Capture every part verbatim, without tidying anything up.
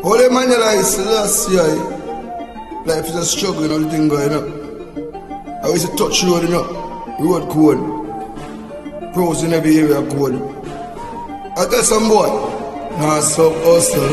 All the man you like, last year, life is a struggle, you know, the thing going up. I used to touch road, you know, road code. Pros in every area code. I tell some boy, nah stop hustle.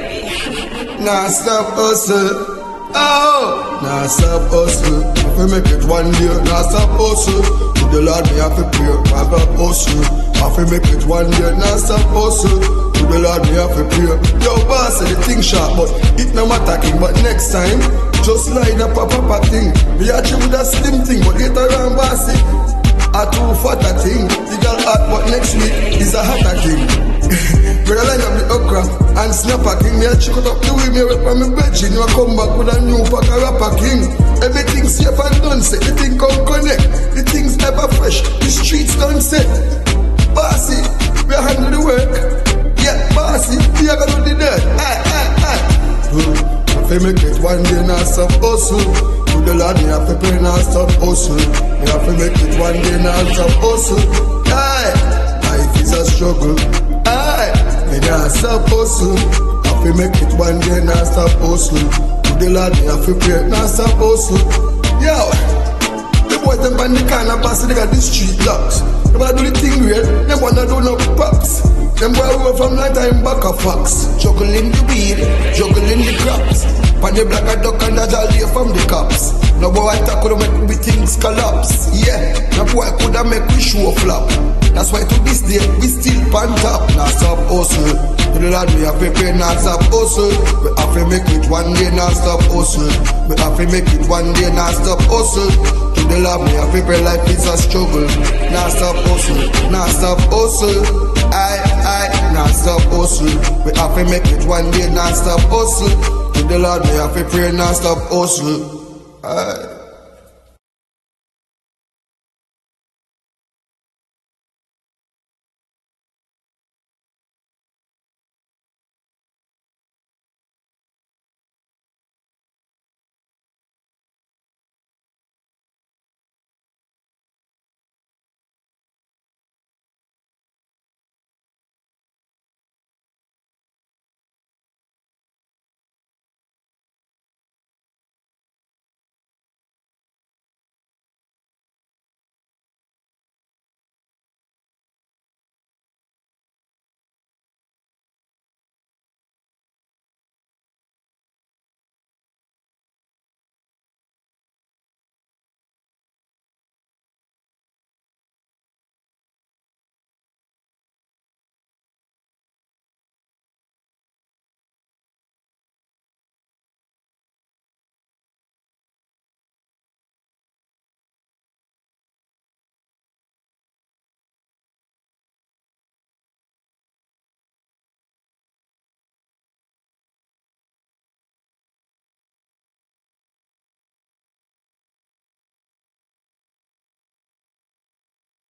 Nah stop hustle. Oh, nah stop hustle. If we make it one day, nah stop hustle. To the Lord me have to pray, I got hustle. If we make it one day, nah stop hustle. To the Lord me have to pray. Yo boss, the thing sharp, but it no matter king. But next time, just line up a proper thing. Me actually with a slim thing, but later on bossy. A too fat a thing. The girl hot, but next week is a hotter thing. Brother line up the okra and snap a king. Me a check out the way me rap on me bedroom. You a come back with a new pack of rapper king. Everything safe and done set. The thing come connect. The things ever fresh. The streets done set. Bossy, we a handle the work. Yeah, bossy, we a gonna do the dirt. Aye, aye, aye. If we make it one day, now stop hustle. To the Lord, me have to pray, now stop hustle. Me have to make it one day, now stop hustle. Aye, life is a struggle. Aye, me now stop hustle. Have to make it one day, now stop hustle. To the Lord, me have to pray, now stop hustle. Yo, the boys them on the corner pass, they got the street locks. They wanna do the thing real, they wanna do no props. Them boy over from night time back a fox. Juggling the weed, juggling the crops. Pan the black a duck and a jolly from the cops. No boy tackle make we things collapse. Yeah, no boy coulda make we show flop. That's why to this day we still pan top. Now stop hustle. To the Lord we have to pray, now stop hustle. We have to make it one day, now stop hustle. We have to make it one day, now stop hustle. To the Lord we have to pray, life is a struggle. Now stop hustle, now stop hustle. Aye, aye, now stop hustle. We have to make it one day, now stop hustle. To the Lord we have to pray, now stop hustle. Aye.